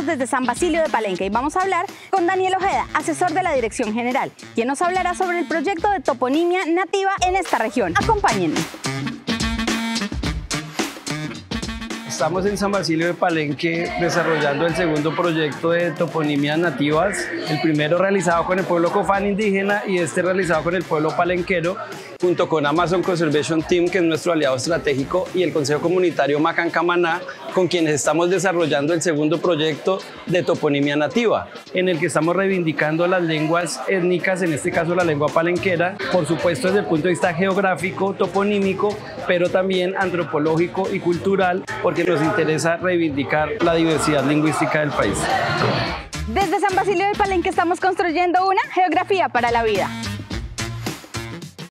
estamos desde San Basilio de Palenque y vamos a hablar con Daniel Ojeda, asesor de la Dirección General, quien nos hablará sobre el proyecto de toponimia nativa en esta región. Acompáñenme. Estamos en San Basilio de Palenque desarrollando el segundo proyecto de toponimias nativas, el primero realizado con el pueblo cofán indígena y este realizado con el pueblo palenquero, junto con Amazon Conservation Team, que es nuestro aliado estratégico, y el Consejo Comunitario Macancamaná, con quienes estamos desarrollando el segundo proyecto de toponimia nativa, en el que estamos reivindicando las lenguas étnicas, en este caso la lengua palenquera, por supuesto desde el punto de vista geográfico, toponímico, pero también antropológico y cultural, porque nos interesa reivindicar la diversidad lingüística del país. Desde San Basilio de Palenque estamos construyendo una geografía para la vida.